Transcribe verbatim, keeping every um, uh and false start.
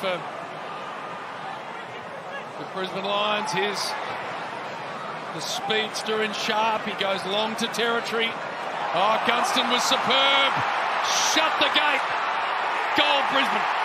for the Brisbane Lions. Here's the speedster in Sharp. He goes long to territory. Oh, Gunston was superb. Shut the gate. Goal, Brisbane.